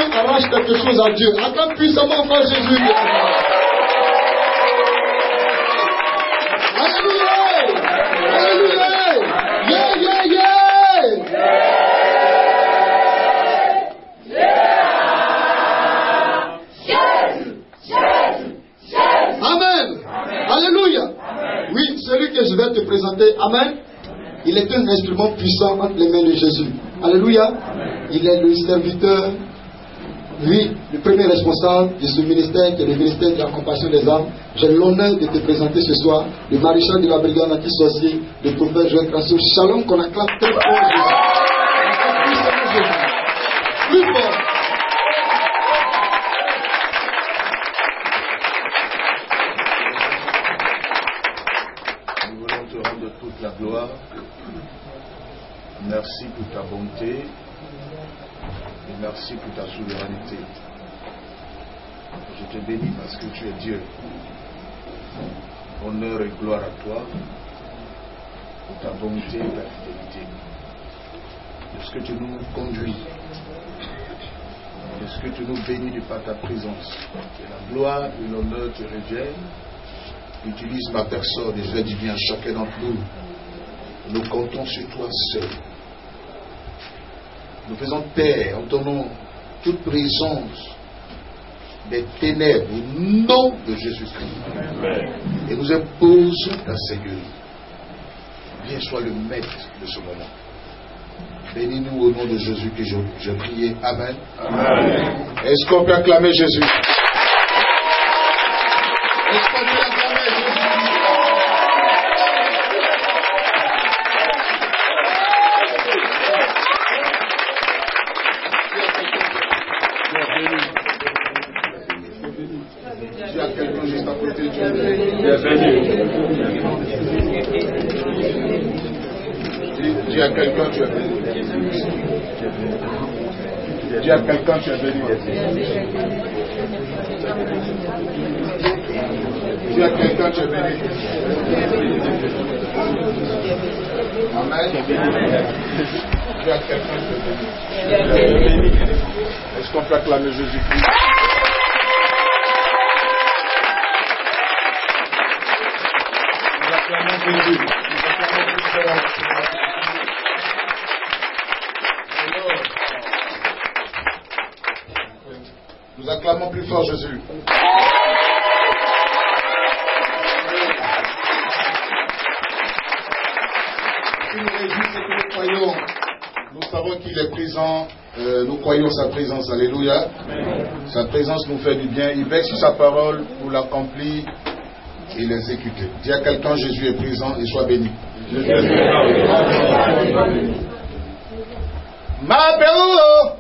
quelqu'un arrache quelque chose à Dieu, acclame puissamment frère Jésus. Alléluia! Alléluia! Yeah, yeah, yeah! Amen. Alléluia. Oui, celui que je vais te présenter, Amen. Il est un instrument puissant entre les mains de Jésus. Alléluia. Il est le serviteur, lui, le premier responsable de ce ministère qui est le ministère de la compassion des âmes. J'ai l'honneur de te présenter ce soir le maréchal de la brigade anti-sorcier, le prophète Joël Crasso. Shalom qu'on acclame très fort Jésus. Plus fort. La gloire. Merci pour ta bonté et merci pour ta souveraineté. Je te bénis parce que tu es Dieu. Honneur et gloire à toi pour ta bonté et ta fidélité. De ce que tu nous conduis, de ce que tu nous bénis de par ta présence. Que la gloire et l'honneur te reviennent. Utilise ma personne et fais du bien à chacun d'entre nous. Nous comptons sur toi seul. Nous faisons taire en ton nom toute présence des ténèbres au nom de Jésus-Christ. Et nous imposons ta Seigneurie. Viens, sois le maître de ce moment. Bénis-nous au nom de Jésus que je prie. Amen. Amen. Est-ce qu'on peut acclamer Jésus? Est-ce qu'on peut acclamer Jésus? Tu as quelqu'un juste à côté de Dieu. Dis à quelqu'un, tu es béni. Dis à quelqu'un, tu es béni. Dis à quelqu'un, tu es béni. Amen. Dis à quelqu'un, tu es béni. Est-ce qu'on peut acclamer Jésus-Christ? Nous acclamons Jésus. Nous acclamons plus fort Jésus. Ce qui nous réjouit, c'est que nous croyons, nous savons qu'il est présent, nous croyons sa présence, alléluia. Sa présence nous fait du bien, il veille sur sa parole pour l'accomplir et l'exécuter. Dis à quelqu'un, Jésus est présent et sois béni. Ma Pérou,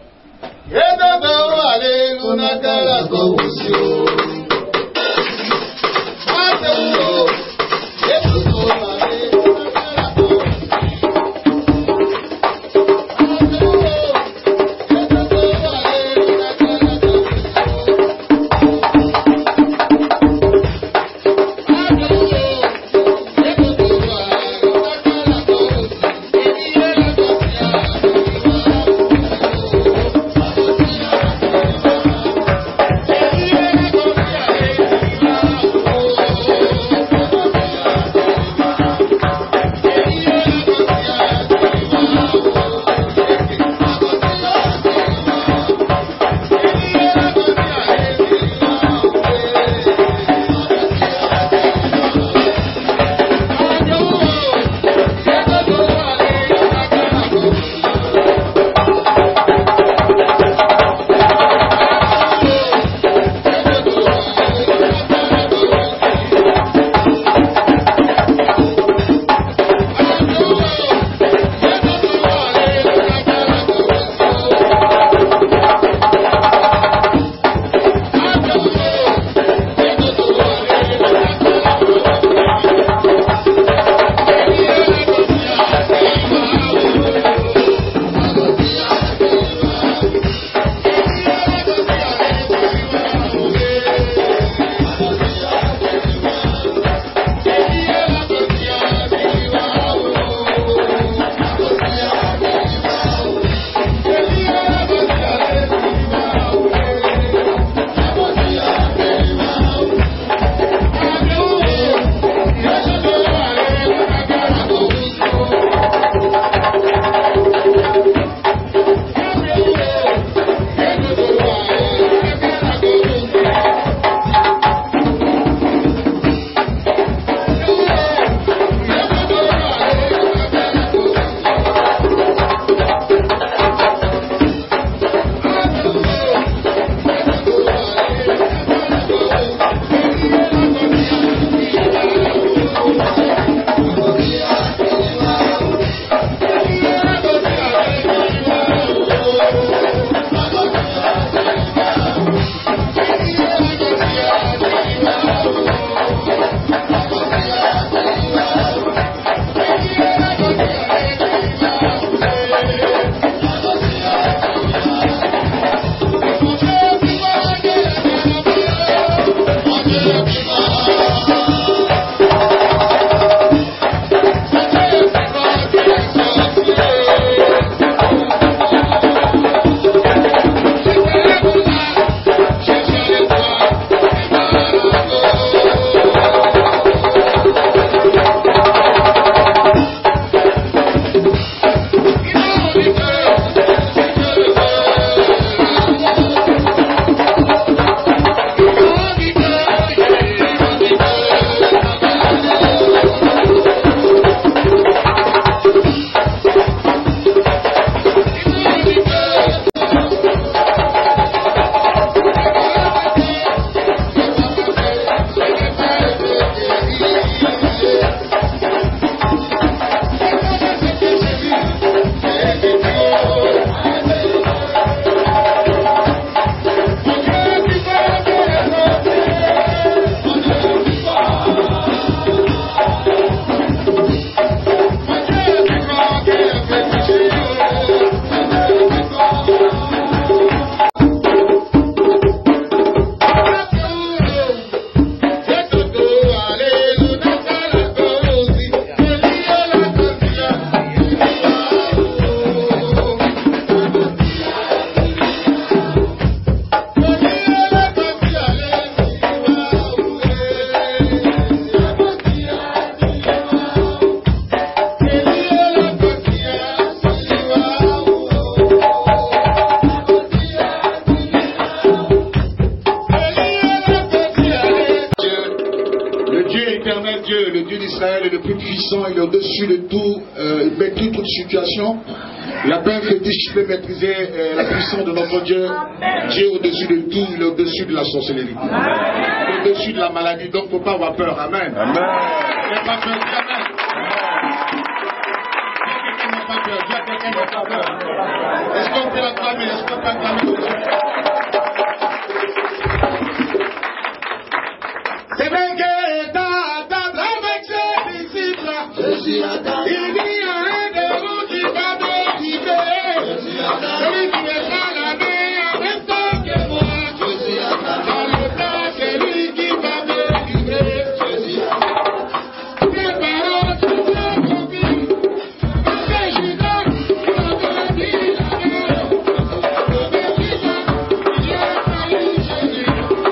tout-puissant, il est au-dessus de tout, il maîtrise toute situation. La peur fétiche peut maîtriser la puissance de notre Dieu. Dieu est au-dessus de tout, il est au-dessus de la sorcellerie. Il est au-dessus de la maladie, donc il ne faut pas avoir peur. Amen. Amen. N'ayez pas peur, dis Amen. Quelqu'un n'a pas peur, dis à quelqu'un n'a pas peur. Est-ce qu'on peut l'acclamer? Est-ce qu'on peut acclamer? C'est vrai que ta table avec ses disciples, je suis à table. Il y a un de vous qui va me libérer. Celui qui est à la mer en même temps que moi. Je suis à table. Dans le temps, c'est lui qui va me livrer. Je suis à table. Mes paroles sont accomplies. Parce que je donne, je dis la guerre. Il y a failli Jésus.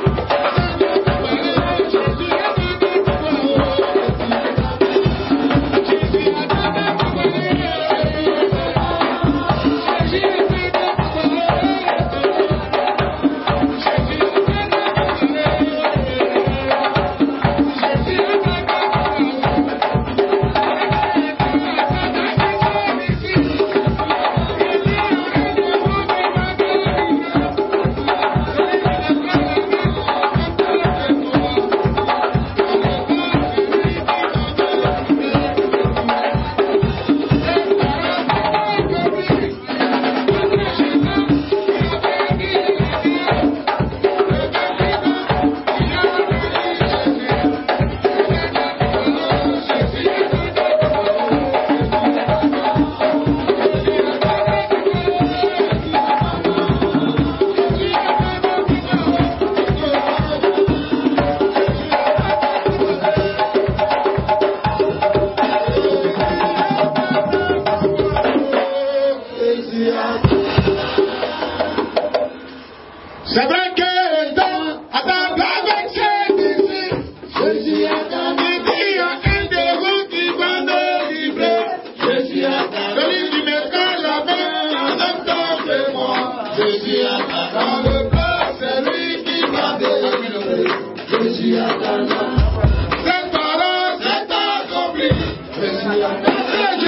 C'est vrai que dans à table avec ses disciples, je suis à table. Il y a un de vous qui va me livrer. Je suis à table. Celui qui me tend la main en même temps que moi. Je suis à table. Dans le plat, c'est lui qui va me livrer. Je suis à table. Cette parole est accomplie. Je suis à table.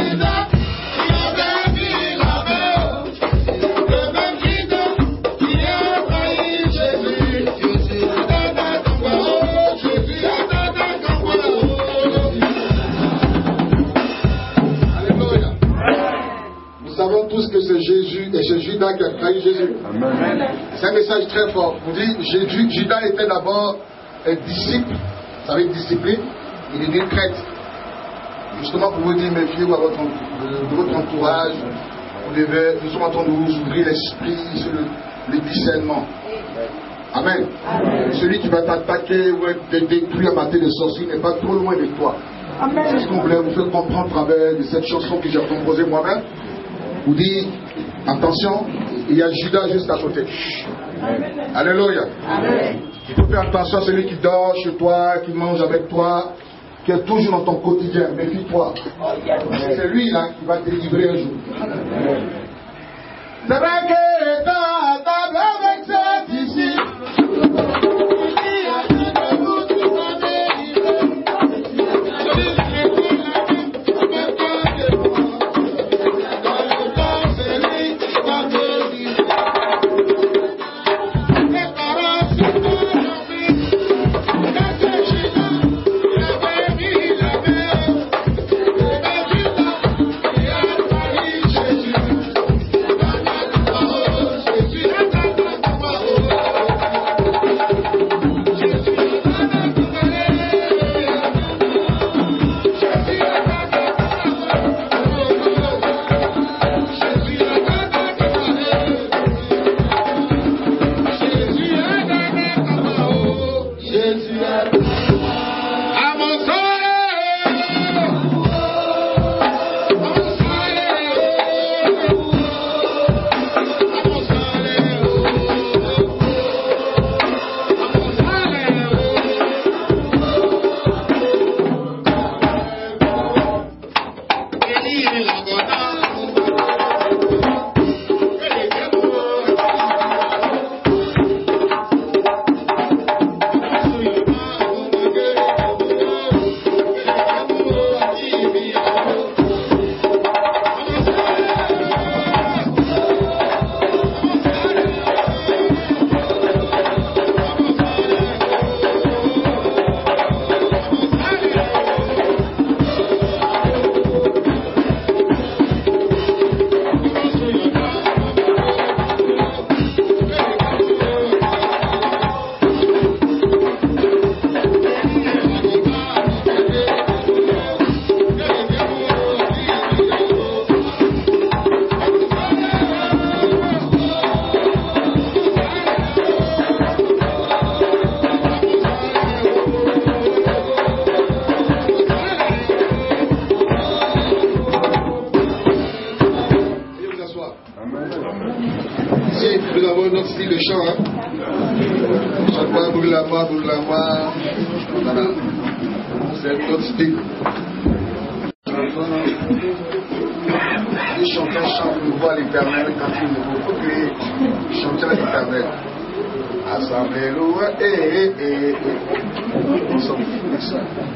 Tous que c'est Jésus et c'est Judas qui a trahi Jésus. Amen. C'est un message très fort. Vous dites, Judas était d'abord un disciple, ça veut dire discipline, il est une traite. Justement pour vous dire, méfiez-vous de votre entourage, nous sommes en train de vous ouvrir l'esprit sur le discernement. Amen. Amen. Celui qui va t'attaquer ou te détruire à mater de sorciers n'est pas trop loin de toi. C'est ce qu'on voulait vous faire comprendre à travers de cette chanson que j'ai composée moi-même. Vous dites, attention, il y a Judas juste à côté. Amen. Alléluia. Amen. Il faut faire attention à celui qui dort chez toi, qui mange avec toi, qui est toujours dans ton quotidien. Méfie-toi. C'est lui là qui va te délivrer un jour. Amen. C'est vrai que dans table avec ses disciples, Si, nous avons notre style de chant. Hein? Chaque fois, boulama. Voilà. C'est notre style. Les chanteurs chantent une voix à l'éternel quand il faut que les chanteurs à l'éternel. Assemblée loin, on s'en fout de ça.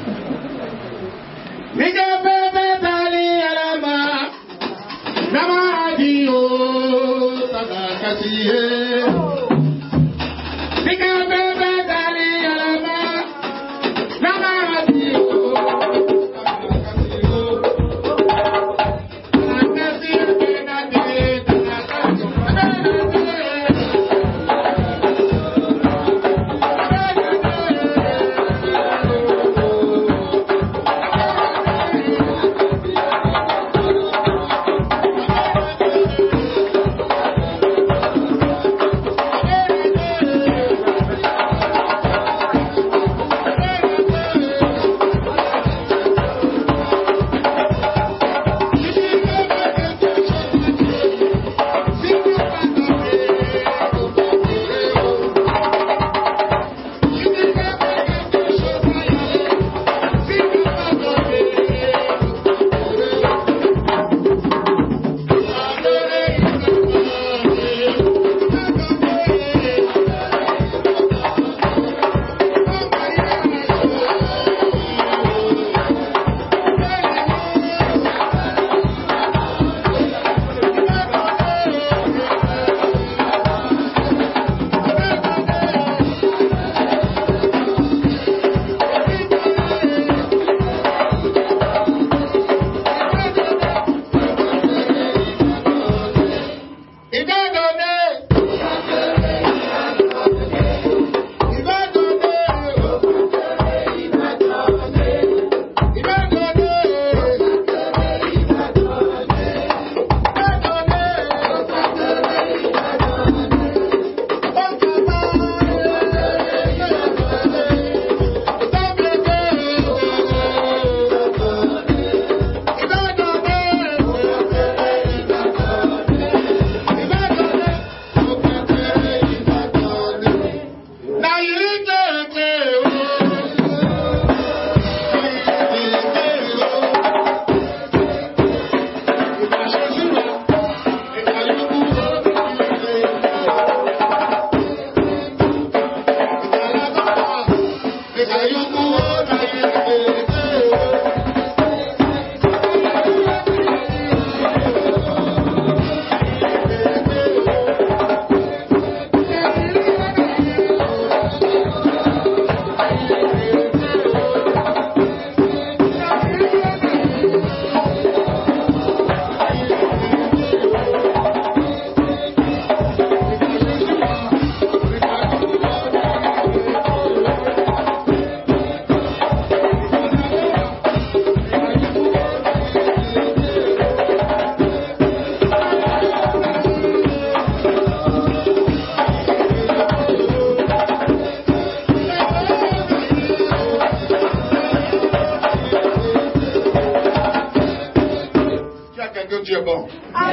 Dieu est bon.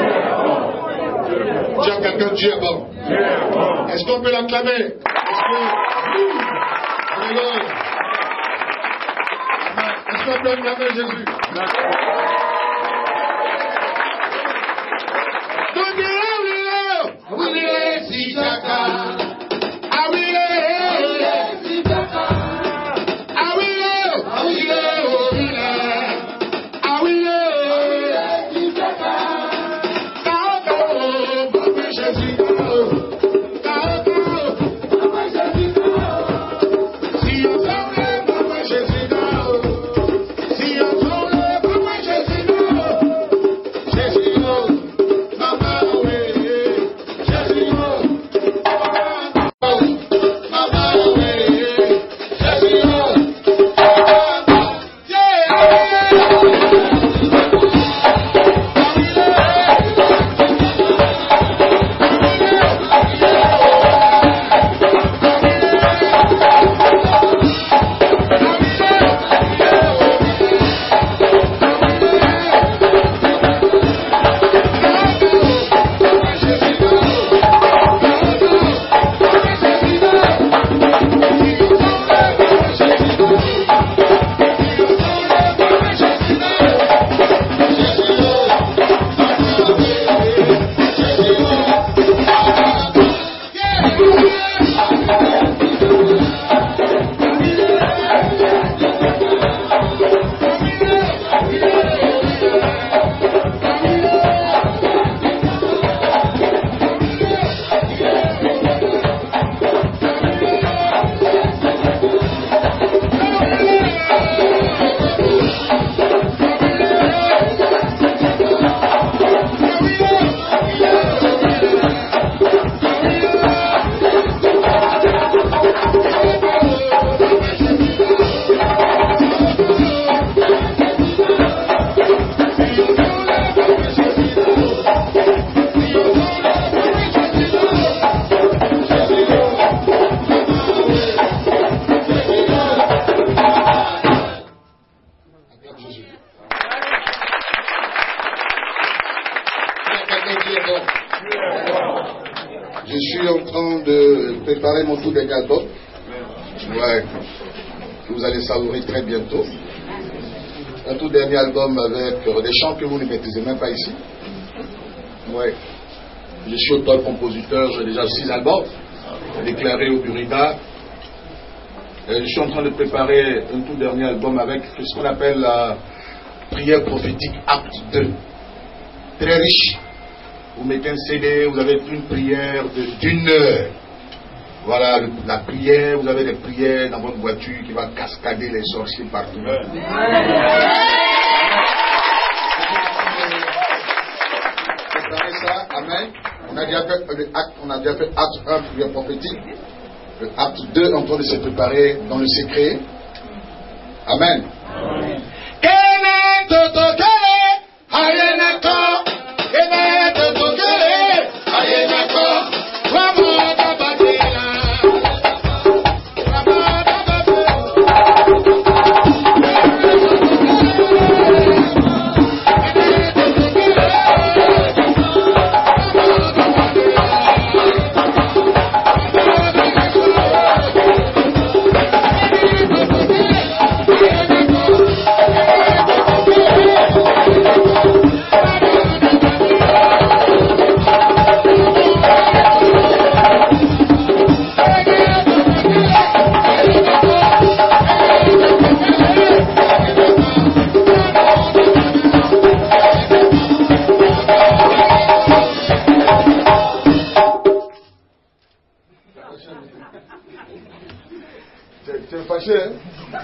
Dis à quelqu'un, Dieu est bon. Est-ce qu'on peut l'acclamer? Est-ce qu'on peut acclamer Jésus? Je suis en train de préparer mon tout dernier album. Ouais. Que vous allez savourer très bientôt. Un tout dernier album avec des chants que vous ne maîtrisez même pas ici. Ouais. Je suis auteur-compositeur, j'ai déjà 6 albums. Déclaré au Burida. Je suis en train de préparer un tout dernier album avec ce qu'on appelle la prière prophétique acte 2. Très riche. Vous mettez un CD, vous avez une prière d'une heure. Voilà, la prière, vous avez des prières dans votre voiture qui va cascader les sorciers partout. Préparez ça, amen. On a déjà fait acte 1, prière prophétique. Le acte 2 est en train de se préparer dans le secret. Amen. Tu es fâché, hein?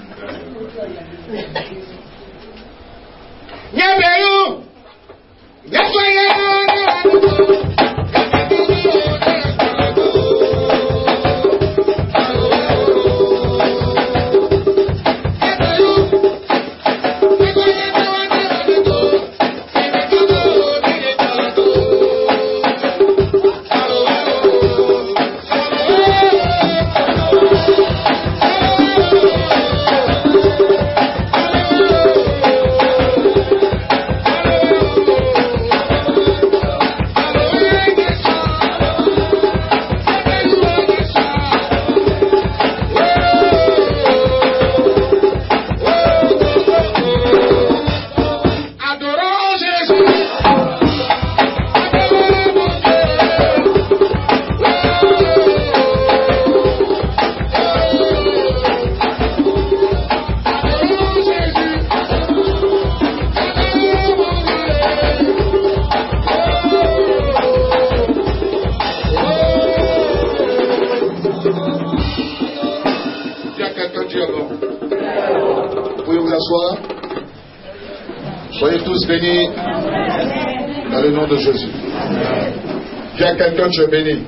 Soyez tous bénis dans le nom de Jésus. Dis à quelqu'un, tu es béni.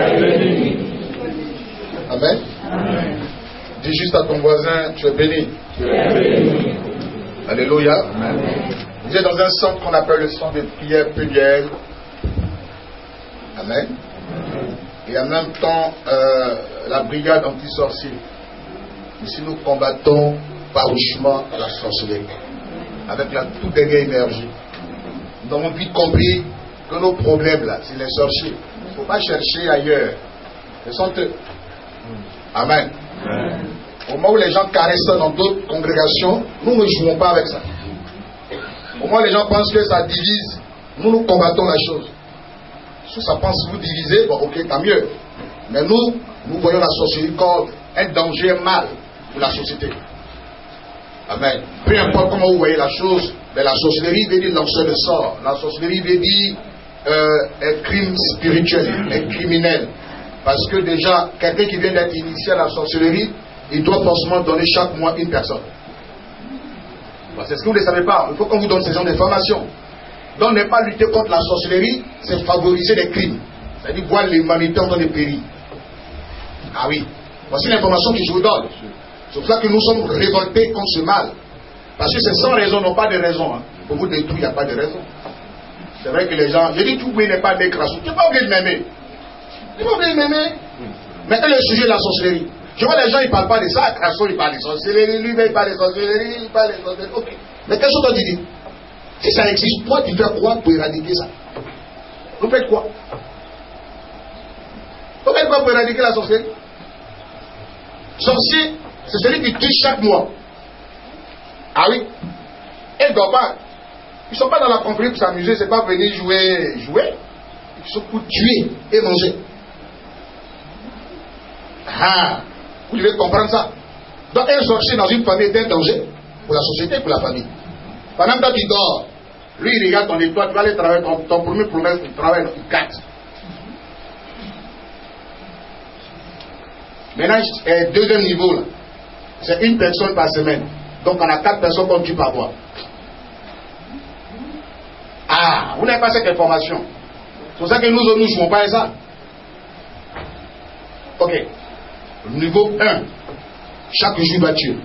Amen. Dis juste à ton voisin, tu es béni. Alléluia. Vous êtes dans un centre qu'on appelle le centre de prière pluriel. Amen. Et en même temps, la brigade anti-sorcier. Ici, nous combattons farouchement la sorcellerie. Avec la toute dernière énergie. Nous avons vite compris que nos problèmes là, c'est les sorciers. Il ne faut pas chercher ailleurs. Ce sont eux. Amen. Au moment où les gens caressent ça dans d'autres congrégations, nous ne jouons pas avec ça. Au moment où les gens pensent que ça divise, nous combattons la chose. Si ça pense vous diviser, bon ok, tant mieux. Mais nous voyons la sorcellerie comme un danger, un mal pour la société. Amen. Peu importe comment vous voyez la chose, mais la sorcellerie veut dire lanceur de sort. La sorcellerie veut dire un crime spirituel, un criminel. Parce que déjà, quelqu'un qui vient d'être initié à la sorcellerie, il doit forcément donner chaque mois une personne. C'est ce que vous ne savez pas. Il faut qu'on vous donne ces genre d'informations. Donc, n'est pas lutter contre la sorcellerie, c'est favoriser les crimes. C'est-à-dire voir l'humanité en train de périr. Ah oui. Voici l'information que je vous donne. C'est pour ça que nous sommes révoltés contre ce mal. Parce que c'est sans raison, non pas de raison. Hein. Pour vous détruire, il n'y a pas de raison. C'est vrai que les gens, je dis tout oui n'est pas décrassé. Tu n'es pas obligé de m'aimer. Tu n'es pas obligé de m'aimer. Mais quel est le sujet de la sorcellerie? Je vois les gens, ils ne parlent pas de ça. Crasso, il parle de sorcellerie. Lui, il parle de sorcellerie. Il parle de sorcellerie. Ok. Mais qu'est-ce que toi tu dis? Si ça existe, toi, tu fais quoi pour éradiquer ça? Vous faites quoi? quoi pour éradiquer la sorcellerie? Sorcier, c'est celui qui tue chaque mois. Ah oui. Et ils ne doivent pas. Ils ne sont pas dans la confrérie pour s'amuser, c'est pas venir jouer. Ils sont pour tuer et manger. Ah, vous devez comprendre ça. Donc un sorcier dans une famille est un danger pour la société et pour la famille. Pendant que toi tu dors, lui il regarde ton étoile, tu vas aller travailler, ton premier promesse, il travaille, il 4. Maintenant, deuxième niveau là, c'est une personne par semaine. Donc on a 4 personnes qu'on tue par mois. Ah, vous n'avez pas cette information. C'est pour ça que nous ne jouons pas à ça. Ok. Niveau 1. Chaque jour va tuer.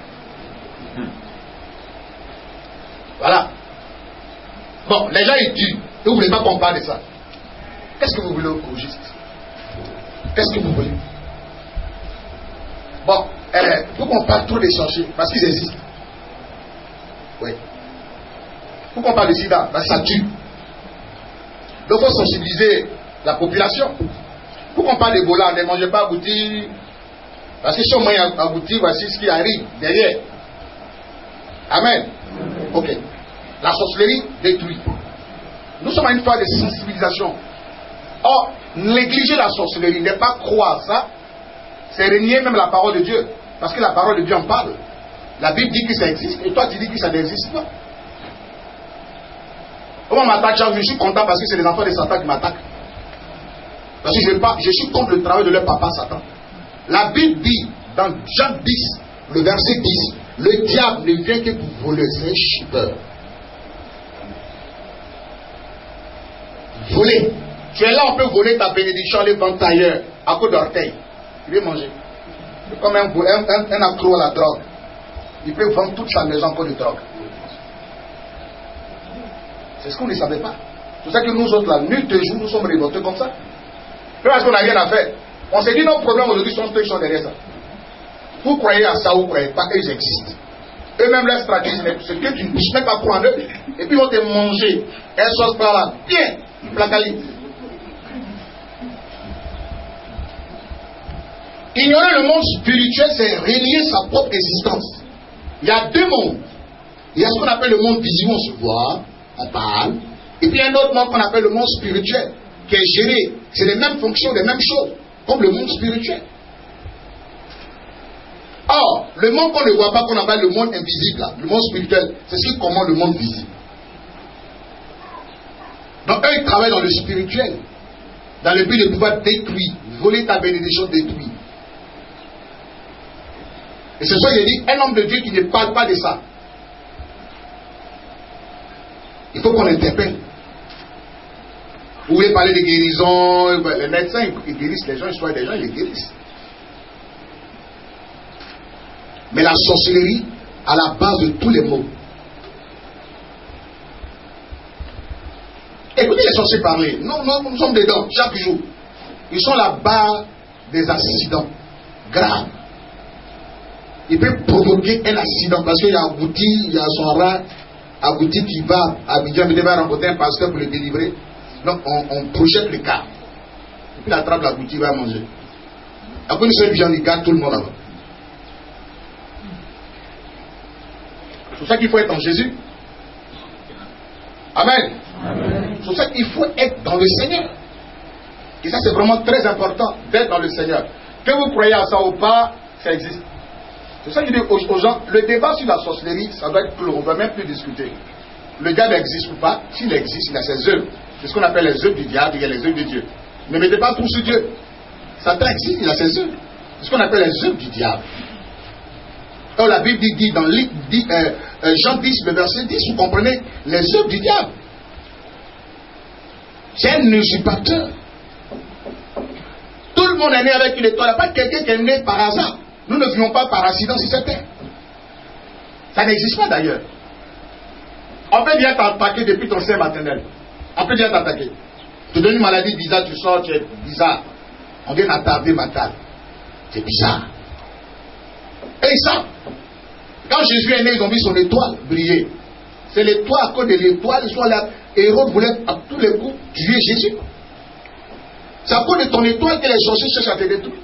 Voilà. Bon, les gens ils tuent. Et vous ne voulez pas qu'on parle de ça. Qu'est-ce que vous voulez au juste? Qu'est-ce que vous voulez? Bon, pourquoi on parle trop des sorciers? Parce qu'ils existent. Oui. Pourquoi on parle de sida? Parce que ça tue. Donc il faut sensibiliser la population. Pourquoi on parle d'Ebola? Ne mangez pas abouti. Parce que si on mange abouti, voici ce qui arrive derrière. Amen. Ok. La sorcellerie détruit. Nous sommes à une phase de sensibilisation. Or, négliger la sorcellerie, ne pas croire ça, c'est renier même la parole de Dieu. Parce que la parole de Dieu en parle. La Bible dit que ça existe et toi tu dis que ça n'existe pas. Comment on m'attaque chaque jour? Je suis content parce que c'est les enfants de Satan qui m'attaquent. Parce que je suis contre le travail de leur papa Satan. La Bible dit dans Jean 10, le verset 10, le diable ne vient que pour voler, c'est un chipeur. Voler. Tu es là, on peut voler ta bénédiction, aller vendre ailleurs, à cause d'orteil. Il veut manger. C'est comme un accro à la drogue. Il peut vendre toute sa maison encore de drogue. C'est ce qu'on ne savait pas. C'est pour ça que nous autres, là, nuit de jour, nous sommes révoltés comme ça. Parce qu'on n'a rien à faire. On s'est dit nos problèmes aujourd'hui sont ceux qui sont derrière ça. Vous croyez à ça, vous ne croyez pas qu'ils existent. Eux-mêmes, leur stratégie, c'est que tu ne puisses même pas croire en eux. Et puis ils vont te manger. Elles sortent par là. Bien, placali. Ignorer le monde spirituel, c'est renier sa propre existence. Il y a deux mondes. Il y a ce qu'on appelle le monde visible, on se voit, on parle. Et puis il y a un autre monde qu'on appelle le monde spirituel, qui est géré. C'est les mêmes fonctions, les mêmes choses, comme le monde spirituel. Or, le monde qu'on ne voit pas, qu'on appelle le monde invisible, là, le monde spirituel, c'est ce qui commande le monde visible. Donc, eux, ils travaillent dans le spirituel, dans le but de pouvoir détruire, voler ta bénédiction, détruire. Et c'est ça que j'ai dit, un homme de Dieu qui ne parle pas de ça. Il faut qu'on interpelle. Vous voulez parler de guérison, les médecins, ils guérissent les gens, ils soignent des gens, ils les guérissent. Mais la sorcellerie, à la base de tous les maux. Écoutez les sorciers parler. Non, nous sommes dedans, chaque jour. Ils sont la base des accidents graves. Il peut provoquer un accident parce qu'il y a Agouti, il y a son rat, Agouti qui va à Abidjan, il va rencontrer un pasteur pour le délivrer. Donc on projette le cas. Et puis il attrape l'Agouti, il va manger. Après une seule viande, il garde tout le monde là-bas. C'est pour ça qu'il faut être en Jésus. Amen. C'est pour ça qu'il faut être dans le Seigneur. Et ça c'est vraiment très important d'être dans le Seigneur. Que vous croyez à ça ou pas, ça existe. C'est ça que je dis aux gens, le débat sur la sorcellerie, ça doit être clos, on ne va même plus discuter. Le diable existe ou pas, s'il existe, il a ses œuvres. C'est ce qu'on appelle les œuvres du diable, il y a les œuvres de Dieu. Ne mettez pas tout sur Dieu. Satan existe, il a ses œuvres. C'est ce qu'on appelle les œuvres du diable. Alors la Bible dit dans Jean 10, le verset 10, vous comprenez, les œuvres du diable. C'est un usurpateur. Tout le monde est né avec une étoile. Il n'y a pas quelqu'un qui est né par hasard. Nous ne vivons pas par accident sur cette terre. Ça n'existe pas d'ailleurs. On peut bien t'attaquer depuis ton sein maternel. On peut bien t'attaquer. Tu donnes une maladie bizarre, tu sors, tu es bizarre. On vient attarder ma table. C'est bizarre. Et ça, quand Jésus est né, ils ont vu son étoile briller. C'est l'étoile, à cause de l'étoile, ils sont là. Hérode voulait à tous les coups tuer Jésus. C'est à cause de ton étoile que les sorciers cherchent à te détruire.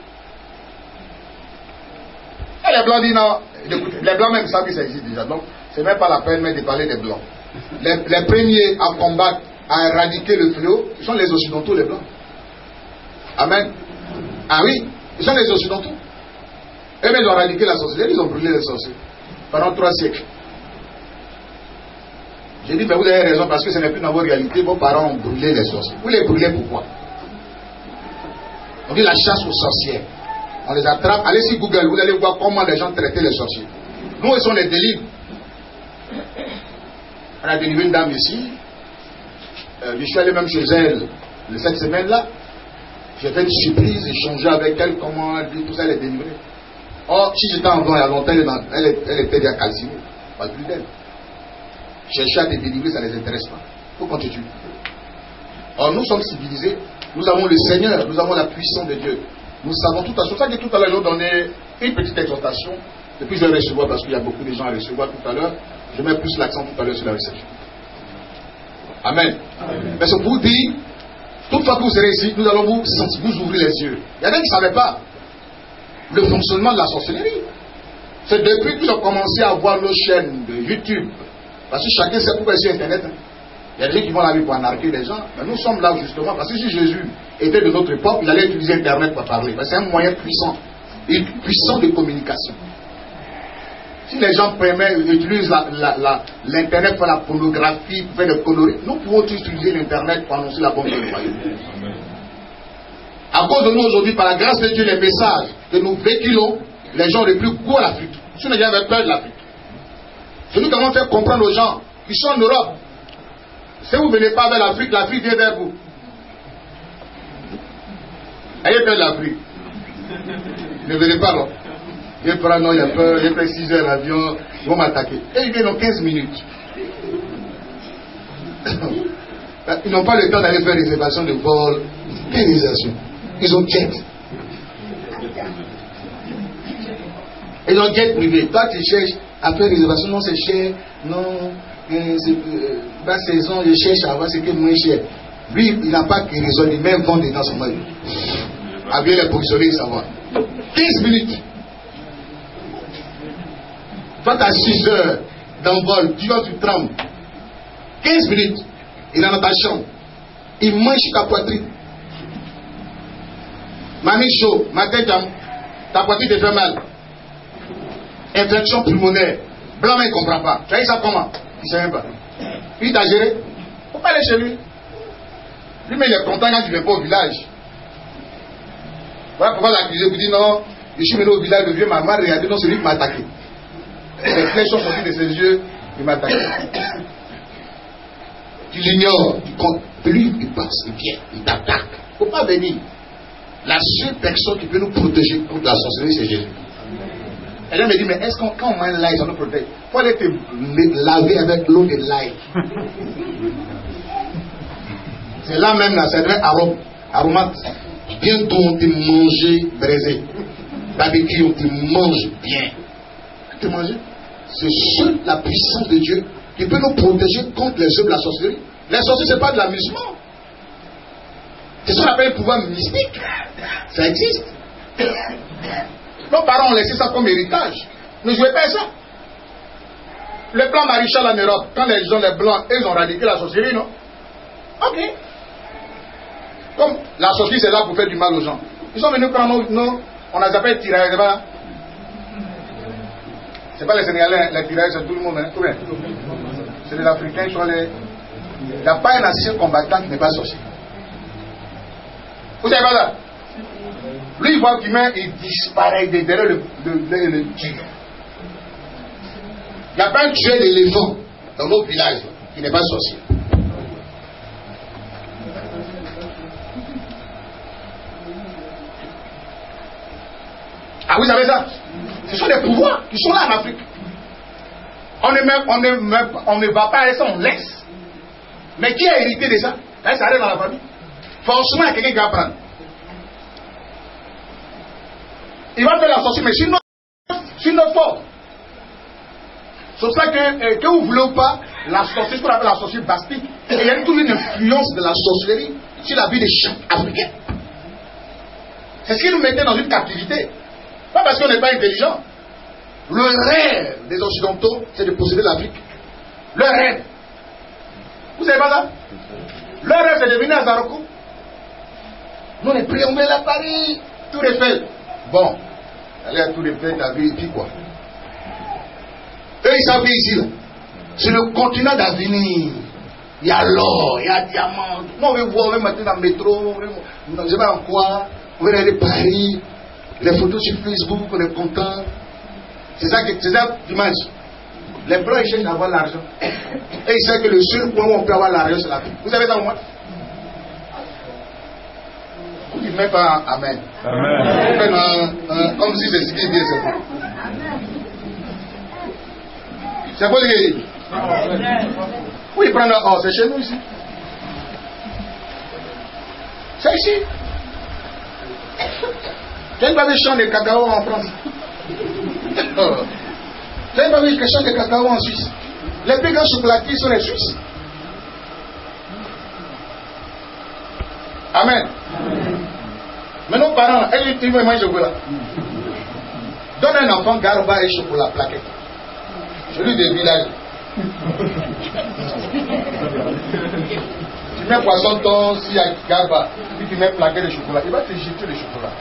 Et les blancs disent non. Les blancs même savent que ça existe déjà. Donc, c'est même pas la peine même de parler des blancs. Les premiers à combattre, à éradiquer le fléau, ce sont les occidentaux, les blancs. Amen. Ah oui, ils sont les occidentaux. Eux-mêmes, ils ont éradiqué la sorcellerie, ils ont brûlé les sorciers. Pendant 3 siècles. J'ai dit, mais vous avez raison, parce que ce n'est plus dans vos réalités, vos parents ont brûlé les sorciers. Vous les brûlez pourquoi? On dit la chasse aux sorcières. On les attrape. Allez sur Google, vous allez voir comment les gens traitaient les sorciers. Nous, ils sont les délivres. On a délivré une dame ici. Je suis allé même chez elle cette semaine-là. J'ai fait une surprise, échanger avec elle, comment elle dit, tout ça, elle est délivrée. Or, si j'étais en blanc il y a longtemps, elle était déjà calcinée. Pas plus d'elle. Chercher à te délivrer, ça ne les intéresse pas. Il faut qu'on te tue. Or, nous sommes civilisés. Nous avons le Seigneur, nous avons la puissance de Dieu. Nous savons tout à l'heure. C'est pour ça que tout à l'heure, je vais donner une petite exhortation. Et puis je vais recevoir parce qu'il y a beaucoup de gens à recevoir tout à l'heure. Je mets plus l'accent tout à l'heure sur la réception. Amen. Amen. Mais c'est pour vous dire, toutefois que vous serez ici, nous allons vous ouvrir les yeux. Il y en a qui ne savaient pas le fonctionnement de la sorcellerie. C'est depuis qu'ils ont commencé à voir nos chaînes de YouTube. Parce que chacun sait pourquoi sur Internet. Il y a des gens qui vont la vie pour anarquer les gens. Mais nous sommes là justement parce que si Jésus était de notre époque, il allait utiliser Internet pour parler. C'est un moyen puissant. Et puissant de communication. Si les gens utilisent l'Internet pour la pornographie, pour faire des conneries, nous pouvons utiliser l'Internet pour annoncer la bonne nouvelle. À cause de nous aujourd'hui, par la grâce de Dieu, les messages que nous véhiculons, les gens auraient plus goût à l'Afrique. Si les gens avaient peur de l'Afrique. C'est nous qui avons fait comprendre aux gens qui sont en Europe. Si vous ne venez pas vers l'Afrique, l'Afrique vient vers vous. Ayez peur de l'Afrique. Ne venez pas là. Il prend, non, il a peur, il fait 6 heures d'avion, ils vont m'attaquer. Et ils viennent en 15 minutes. Ils n'ont pas le temps d'aller faire réservation de vol. Quelle réservation? Ils ont jet. Ils ont jet privé. Toi, tu cherches à faire réservation. Non, c'est cher. Non, c'est pas saison. Je cherche à voir ce qui est moins cher. Lui, il n'a pas de raison. Il même vend dedans son mari. À bien les positionner et savoir. 15 minutes. Toi, tu as 6 heures d'envol. Tu vas, tu trembles. 15 minutes. Il est dans ta chambre. Il mange ta poitrine. Mamie chaud, ma tête, ta poitrine te fait mal. Infection pulmonaire. Blanc, mais il ne comprend pas. Tu as dit ça comment? Il ne sait même pas. Lui, t'a géré. Il ne faut pas aller chez lui. Lui, mais il est content quand tu ne viens pas au village. Voilà pourquoi l'accusé vous dit non, je suis venu au village, le vieux m'a mal regardé, non, c'est lui qui m'a attaqué. Les flèches sont sorties de ses yeux, il m'a attaqué. Tu l'ignores, tu comptes. Lui, il passe, il vient, il t'attaque. Il ne faut pas venir. La seule personne qui peut nous protéger contre la sorcellerie, c'est Jésus. Et là, il me dit, mais est-ce qu'on, quand on mange l'ail, ça nous protège? Il faut aller te laver avec l'eau de l'ail. C'est là même, là, c'est vrai, aromate. Bientôt, on te mange braisé. Barbecue, on te mange bien. Tu te manges? C'est seule la puissance de Dieu qui peut nous protéger contre les œuvres de la sorcellerie. La sorcellerie, ce n'est pas de l'amusement. C'est ce qu'on appelle le pouvoir mystique. Ça existe. Nos parents ont laissé ça comme héritage. Ne jouez pas à ça. Le plan Maréchal en Europe, quand les gens, les blancs, ils ont radiqué la sorcellerie, non? Ok. Comme la sorcellerie, c'est là pour faire du mal aux gens. Ils sont venus prendre nos, on les appelle tirailleurs, c'est pas les Sénégalais, les tirailleurs, c'est tout le monde, hein, tout bien. C'est les Africains, ils sont les. Il n'y a pas un ancien combattant qui n'est pas sorcier. Vous savez pas ça? Lui, il voit qu'il met, il disparaît derrière le tigre. Il n'y a pas un tueur d'éléphant dans nos villages qui n'est pas sorcier. Ah, vous savez ça? Ce sont des pouvoirs qui sont là en Afrique. On ne va pas à ça, on laisse. Mais qui a hérité de ça? Là, ça arrive dans la famille. Forcément, il y a quelqu'un qui va prendre. Il va faire la sorcière, mais sur notre faute. C'est pour ça que vous voulez ou pas, la sorcière, ce qu'on appelle la sorcière bastique, il y a toujours une influence de la sorcellerie sur la vie de chaque Africain. C'est ce qui nous mettait dans une captivité. Pas parce qu'on n'est pas intelligent. Le rêve des Occidentaux, c'est de posséder l'Afrique. Le rêve. Vous savez pas ça? Le rêve, c'est de venir à Zaroko. Nous, on est prêts, on met à Paris. Tour Eiffel. Bon. Allez à Tour Eiffel, t'as vu, et puis quoi? Eux, ils savent ici, là. C'est le continent d'avenir. Il y a l'or, il y a le diamant. Nous, on veut voir, on veut mettre dans le métro, on ne sait pas en quoi. On veut aller à Paris. Les photos sur Facebook, on est content. C'est ça qui mange. Les blancs, ils cherchent à avoir l'argent. Et ils savent que le seul point où on peut avoir l'argent, c'est l'Afrique. Vous savez ça au moins? Vous dites même pas Amen. Amen. Comme si c'est ce qui vient, c'est bon. C'est quoi ce qu'il dit? Oui, il prend le or, c'est chez nous ici. C'est ici. Tu n'as pas vu le champ de cacao en France? Tu n'as pas vu le champ de cacao en Suisse? Les plus grands chocolatiers sont les Suisses. Amen. Mais nos parents, ils veulent manger chocolat. Donne un enfant garba et chocolat plaqué. Celui des villages. Tu mets poisson ton, s'il y a garba, puis tu mets plaqué de chocolat, il va te jeter le chocolat.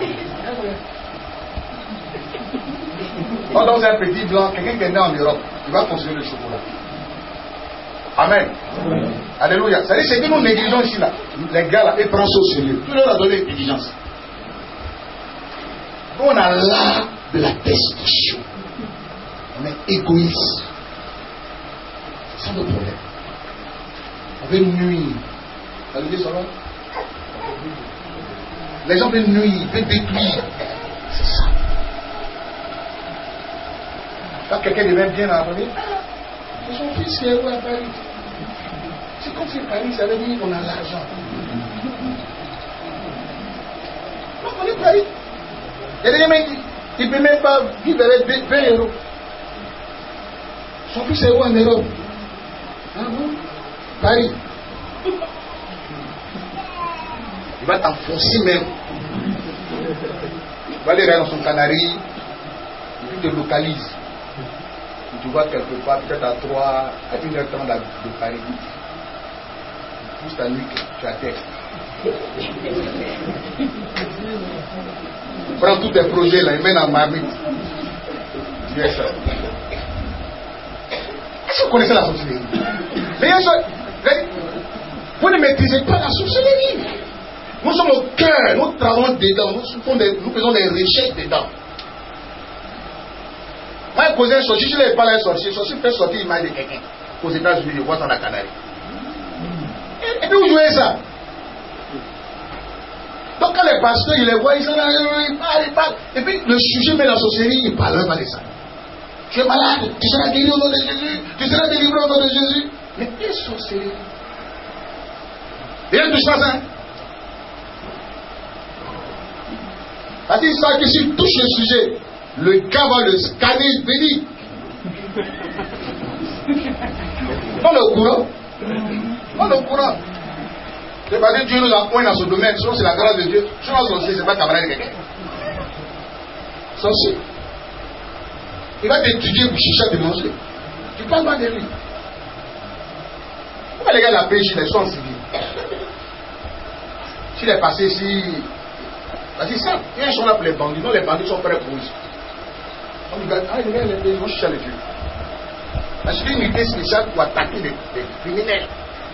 Quand on a un petit blanc, quelqu'un qui est né en Europe, il va consommer le chocolat. Amen. Alléluia. Ça dit, c'est que nous négligeons ici, là. Les gars, là, ils prennent ça au sérieux. Tout le monde a donné l'intelligence. On a l'art de la destruction. On est égoïste. C'est ça le problème. On veut nuire. Ça veut dire ça, là? Les gens veulent nuire, veulent détruire. C'est ça. Quand quelqu'un devient bien à Paris, c'est son fils qui est où à Paris. C'est comme si Paris, ça veut dire qu'on a l'argent. Non, on est Paris. Il y a des mecs qui ne peuvent même pas vivre avec 20 euros. Son fils est où en Europe? Ah bon? Paris. Il va t'enfoncer même. Il va aller dans son canari, il te localise. Tu vois quelque part, peut-être à 3 à 1 heure de Paris. Tu pousses ta nuque, tu as terre. Prends tous tes projets là, et mets dans ma marmite. Tu es ça. Est-ce que vous connaissez la sorcellerie? Vous ne maîtrisez pas la sorcellerie. Nous sommes au cœur, nous travaillons dedans, nous faisons des recherches dedans. Moi, je posais un sorcier, je n'avais pas un sorcier. Le sorcier fait sortir l'image de quelqu'un. Aux États-Unis, je vois ça dans la Canarie. Et puis vous jouez ça. Donc quand les pasteurs, ils les voient, ils sont là, ils parlent. Et puis le sujet met la sorcellerie, ils ne parlent pas de ça. Tu es malade, tu seras guéri au nom de Jésus, tu seras délivré au nom de Jésus. Mais quelle sorcellerie? Et elle touche pas ça. C'est-à-dire ça que si tu touches le sujet, le gars va le scanner, il te dit. On est au courant. On est au courant. C'est parce que Dieu nous a point dans ce domaine. Sinon, c'est la grâce de Dieu. Sinon, sorcier, c'est pas camarade de quelqu'un. Sorcier. Il va t'étudier pour chercher à te manger. Tu parles pas de lui. Pourquoi les gars la pêche, ils sont civils? S'il est passé ici. C'est ça. Il y a un champ là pour les bandits. Non, les bandits sont prêts pour eux. On dit, ah, les gars, ils vont chercher les Dieu. Parce qu'il y a une unité spéciale pour attaquer les criminels.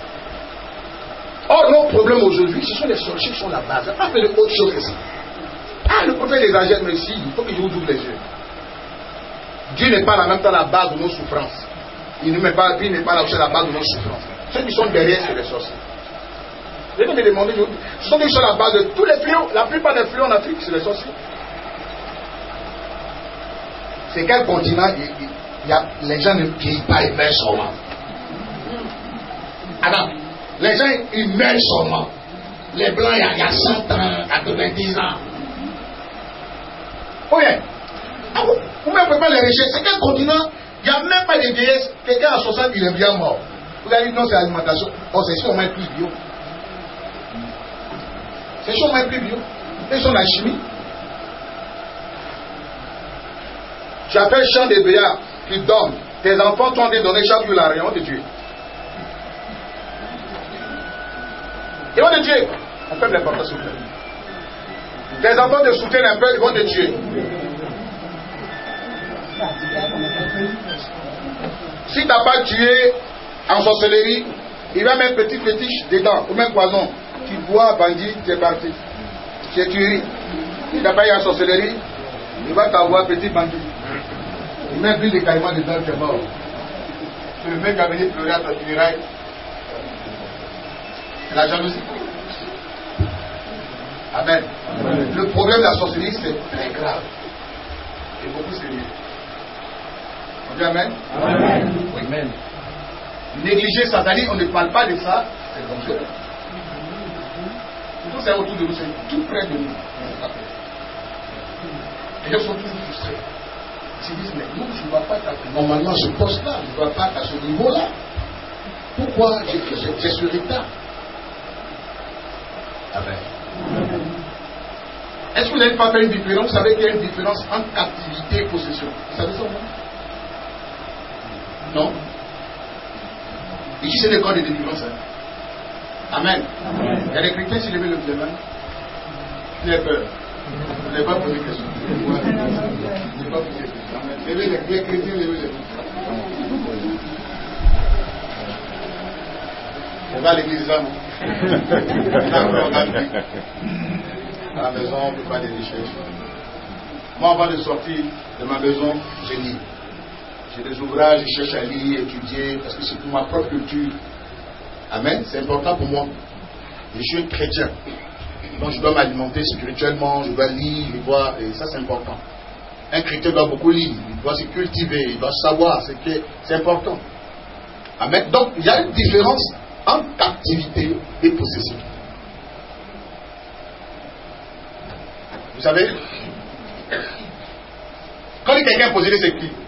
Or, nos problèmes aujourd'hui, ce sont les sorciers qui sont la base. Pas fait autre chose que ça. Ah, le prophète exagère, mais si, il faut que je vous ouvre les yeux. Dieu n'est pas en même temps la base de nos souffrances. Il ne met pas, Dieu n'est pas la base de nos souffrances. Ceux qui sont derrière, c'est les sorciers. Je vais me demander, ce sont ceux qui sont la base de tous les fléaux. La plupart des fléaux en Afrique, c'est les sorciers. C'est quel continent les gens ne vieillissent pas, ils meurent seulement. Attends, les gens ils meurent seulement. Les blancs, il y a 100 ans, 90 ans. Oh bien, vous ne pouvez pas les rechercher. C'est quel continent? Il n'y a même pas de vieillesse. Quelqu'un à 60, il est bien mort. Vous avez dit non, c'est l'alimentation. Oh, c'est sûrement plus bio. C'est sûrement plus bio. Ils sont dans la chimie. Tu as fait un champ de béat qui donne. Tes enfants t'ont donné chaque jour la rayon de Dieu. Ils vont te tuer. On fait de l'importance sur tes enfants te soutiennent un peu, ils vont te tuer. Si tu n'as pas tué en sorcellerie, il va mettre petit fétiche dedans, ou même poison. Tu bois, bandit, tu es parti. Tu es tué. Si tu n'as pas eu en sorcellerie, il va t'avoir petit bandit. Il met plus de caillements dedans, tu es mort. Tu le fais qu'à venir pleurer à ta funéraille. C'est la jalousie. Amen. Amen. Le problème de la sorcellerie, c'est très grave. Et beaucoup sérieux. On dit Amen. Amen. Oui. Amen. Négliger ça, c'est-à-dire on ne parle pas de ça, c'est dangereux. Tout c'est autour de nous, c'est tout près de nous. Les gens sont toujours frustrés. Ils se disent, mais non, je ne dois pas être normalement ce poste-là, je ne dois pas être à ce niveau-là. Pourquoi j'ai ce retard? Amen. Est-ce que vous n'avez pas fait une différence? Vous savez qu'il y a une différence entre captivité et possession. Vous savez ça ou non? Non? Ici, c'est le corps de délivrance. Amen. Amen. Il y a des chrétiens, s'ils levaient le main, ils n'avaient peur. Vous n'avez pas posé de questions. Vous n'avez pas posé de questions. Amen. Les chrétiens, levez les mains. On va à l'église là, non? À la maison, on ne peut pas dénicher. Moi, avant de sortir de ma maison, je lis. J'ai des ouvrages, je cherche à lire, étudier, parce que c'est pour ma propre culture. Amen. C'est important pour moi. Je suis un chrétien. Donc je dois m'alimenter spirituellement, je dois lire, je dois, et ça c'est important. Un chrétien doit beaucoup lire, il doit se cultiver, il doit savoir ce que c'est important. Amen. Donc il y a une différence entre captivité et possession. Vous savez, quand quelqu'un possédé, c'est qui?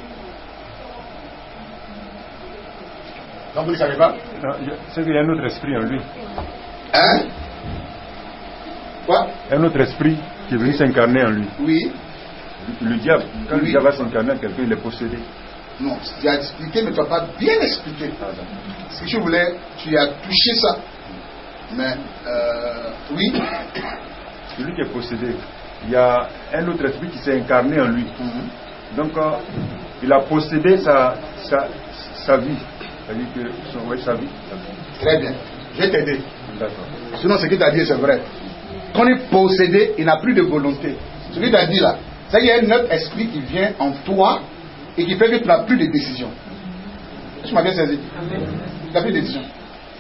Donc vous ne savez pas? C'est qu'il y a un autre esprit en lui. Hein? Quoi? Un autre esprit qui est venu s'incarner en lui. Oui. Le diable, quand le diable va s'incarner en quelqu'un, il est possédé. Non, tu as expliqué, mais tu n'as pas bien expliqué. Si je voulais, tu as touché ça. Mais, oui. Celui qui est possédé, il y a un autre esprit qui s'est incarné en lui. Donc, il a possédé sa vie. C'est-à-dire que sa vie. Très bien. Je vais t'aider. D'accord. Sinon, ce que tu as dit, c'est vrai. Quand il est possédé, il n'a plus de volonté. Ce que tu as dit là, c'est qu'il y a un autre esprit qui vient en toi et qui fait que tu n'as plus de décision. Est-ce que tu m'as bien saisi? Tu n'as plus de décision.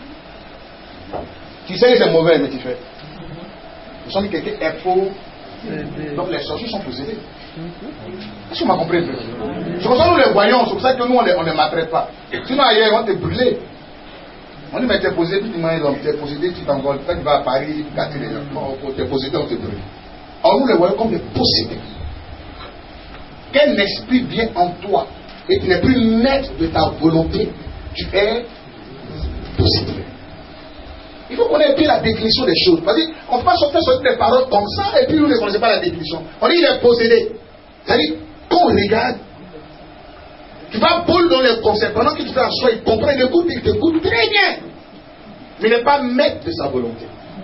Tu sais que c'est mauvais, mais tu fais. Nous sommes quelqu'un est faux. Donc les sorciers sont possédés. Est-ce que tu m'as compris? C'est pour ça que nous les voyons, c'est pour ça que nous on ne maltraite pas. Sinon ailleurs, on te brûler. On dit, mais tu es possédé, tu es possédé, tu t'envoles, tu vas à Paris, tu casses les gens. Non, tu es possédé, on te brûle. Or nous les voyons comme des possédés. Quel esprit vient en toi et tu n'es plus maître de ta volonté, tu es possédé. Il faut qu'on ait bien la définition des choses. Parce qu'on ne peut pas sortir des paroles comme ça et puis nous ne connaissons pas la définition. On dit il est possédé. C'est-à-dire, quand on regarde, tu vas boule dans les concepts. Pendant que tu fais un choix, il comprend, il écoute très bien. Mais il n'est pas maître de sa volonté.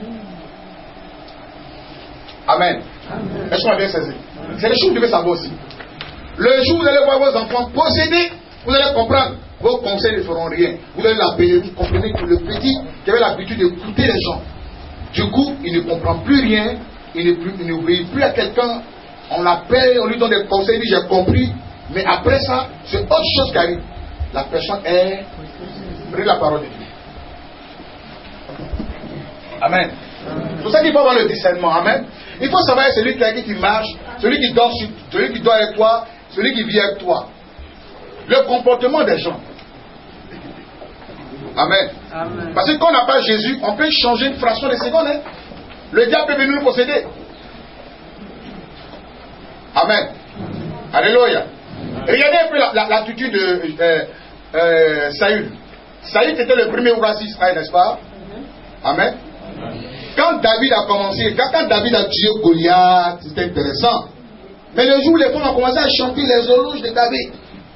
Amen. Est-ce qu'on a bien saisi? C'est les choses que vous devez savoir aussi. Le jour où vous allez voir vos enfants possédés, vous allez comprendre. Vos conseils ne feront rien. Vous allez l'appeler, vous comprenez que le petit qui avait l'habitude d'écouter les gens, du coup, il ne comprend plus rien, il n'obéit plus à quelqu'un, on l'appelle, on lui donne des conseils, il dit j'ai compris, mais après ça, c'est autre chose qui arrive. La personne est pris la parole de Dieu. Amen. C'est pour ça qu'il faut avoir le discernement. Amen. Il faut savoir celui qui marche, celui qui dort avec toi, celui qui vit avec toi. Le comportement des gens. Amen. Amen. Parce que quand on n'a pas Jésus, on peut changer une fraction de seconde. Hein? Le diable peut venir nous posséder. Amen. Alléluia. Regardez un peu l'attitude de Saül. Saül était le premier roi d'Israël, n'est-ce pas? Amen. quand David a commencé, quand David a tué Goliath, c'était intéressant. Mais le jour où les femmes ont commencé à chanter les horloges de David,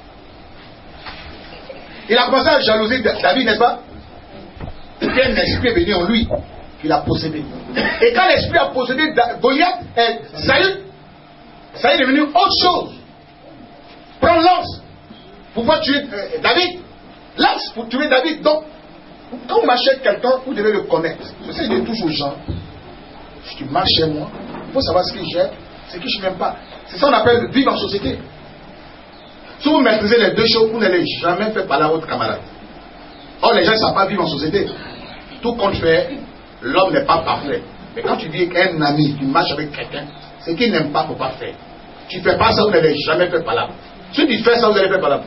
il a commencé à jalouser David, n'est-ce pas? Un esprit est venu en lui, qu'il a possédé. Et quand l'esprit a possédé Goliath, Saül est devenu autre chose. Prends lance pour pouvoir tuer David. Lance pour tuer David. Donc, quand vous marchez avec quelqu'un, vous devez le connaître. Je sais, je dis toujours aux gens, si tu marches chez moi, il faut savoir ce que j'aime, ce que je n'aime pas. C'est ça qu'on appelle vivre en société. Si vous maîtrisez les deux choses, vous n'allez jamais faire parler à votre camarade. Or, les gens ne savent pas vivre en société. Tout compte fait, l'homme n'est pas parfait. Mais quand tu dis qu'un ami, tu marches avec quelqu'un, ce qu'il n'aime pas, il ne faut pas faire. Tu ne fais pas ça, vous n'allez jamais faire parler. Si tu fais ça, vous allez faire parler.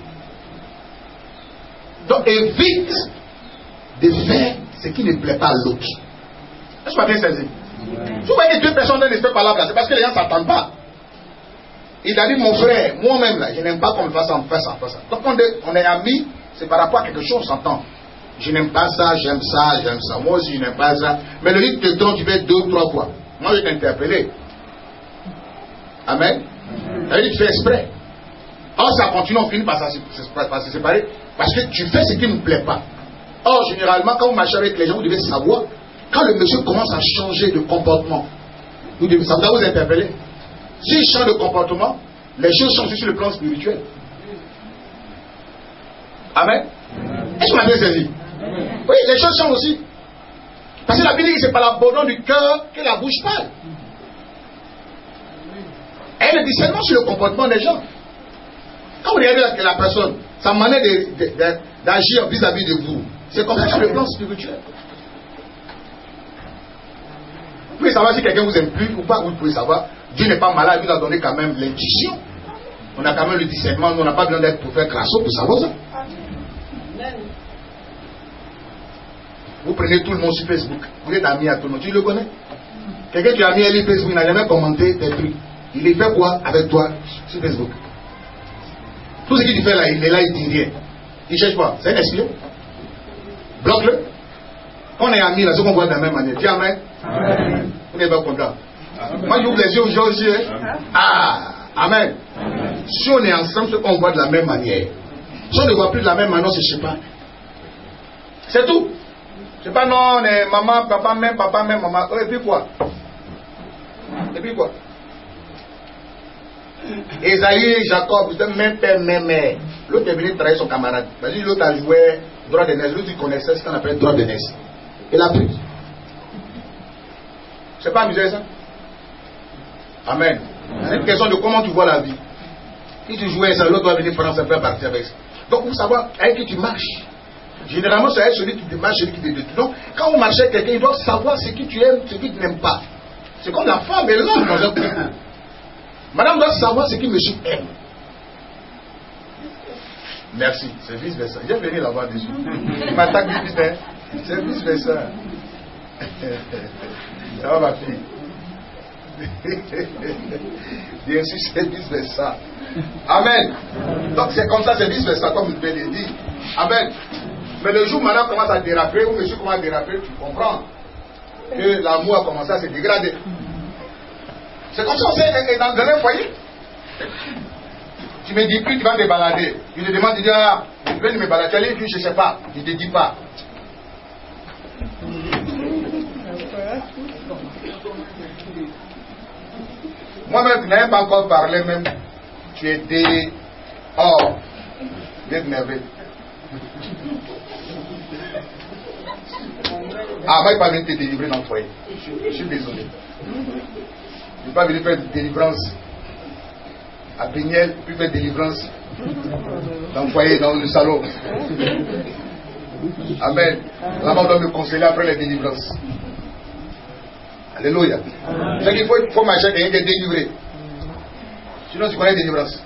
Donc, évite de faire ce qui ne plaît pas à l'autre. Est-ce que tu as bien saisi? Si vous voyez deux personnes dans l'esprit parlable, c'est parce que les gens ne s'attendent pas. Il a dit, mon frère, moi-même, là, je n'aime pas qu'on me fasse ça, on me fasse ça, on me fasse ça. Donc, on est amis, c'est par rapport à quelque chose, on s'entend. Je n'aime pas ça, j'aime ça, j'aime ça. Moi aussi, je n'aime pas ça. Mais le livre te trompe, tu fais 2 ou 3 fois. Moi, je t'ai interpellé. Amen. Ça veut dire que tu fais exprès. Or, ça continue, on finit par se séparer. Parce que tu fais ce qui ne me plaît pas. Or, généralement, quand vous marchez avec les gens, vous devez savoir, quand le monsieur commence à changer de comportement, ça doit vous interpeller. S'il change de comportement, les choses changent sur le plan spirituel. Amen. Est-ce qu'on a bien saisi? Oui, les choses changent aussi. Parce que la Bible dit que c'est par l'abandon du cœur que la bouche parle. Et le discernement sur le comportement des gens. Quand vous regardez la personne, sa manière d'agir vis-à-vis de vous, c'est comme ça sur le plan spirituel. Vous pouvez savoir si quelqu'un vous aime plus ou pas, vous pouvez savoir. Dieu n'est pas malade, il nous a donné quand même l'intuition. On a quand même le discernement, on n'a pas besoin d'être pour faire crasso pour savoir ça. Vous prenez tout le monde sur Facebook, vous êtes ami à tout le monde, tu le connais? Quelqu'un qui a mis sur Facebook, il n'a jamais commenté tes trucs. Il est fait quoi avec toi sur Facebook? Tout ce qu'il fait là, il est là, il dit rien. Il ne cherche pas, c'est un espion. Bloque-le. Quand on est amis là, ce qu'on voit de la même manière. Dis amen. Amen. Vous n'êtes pas content. Moi, j'ouvre les yeux aux gens aussi. Ah, amen. Si on est ensemble, ce qu'on voit de la même manière. Si on ne voit plus de la même manière, c'est je sais pas. C'est tout. Je sais pas, non, on est maman, papa, même maman. Et puis quoi? Et puis quoi? Esaïe, Jacob, vous êtes même père, même mère. L'autre est venu trahir son camarade. Vas-y, l'autre a joué droit de naissance. L'autre, il connaissait ce qu'on appelle droit de naissance. Il a pris. C'est pas amusé ça? Amen. C'est une question de comment tu vois la vie. Si tu jouais ça, l'autre va venir prendre ça, faire partie avec ça. Donc, vous savez avec qui tu marches. Généralement, c'est avec celui qui te marche, celui qui te détruit. Donc, quand vous marchez avec quelqu'un, il doit savoir ce que tu aimes, ce que tu n'aimes pas. C'est comme la femme et l'homme dans un couple. Madame doit savoir ce que monsieur aime. Merci, c'est vice-versa. J'ai venu la voir dessus. Il m'attaque vite, hein. C'est vice-versa. Ça va, ma fille? Bien sûr, c'est vice-versa. Amen. Donc, c'est comme ça, c'est vice-versa, comme je l'ai dit. Amen. Mais le jour où madame commence à déraper, ou monsieur commence à déraper, tu comprends que l'amour a commencé à se dégrader. C'est comme ça, c'est dans un foyer. Tu me dis plus, tu vas te balader. Je te demande, tu dis, ah, je vais me balader. Tu allais dire, je ne sais pas. Je ne te dis pas. Moi-même, tu n'as pas encore parlé, même. Tu étais hors. D'être nerveux. Ah, moi, il pas venir te délivrer dans le foyer. Je suis désolé. Je ne vais pas venir faire délivrance à Pignel, puis faire délivrance dans le foyer, dans le salon. Amen. Là-bas, on doit me conseiller après les délivrances. Alléluia. C'est qu'il faut marcher avec quelqu'un qui est délivré. Sinon, tu connais la délivrance.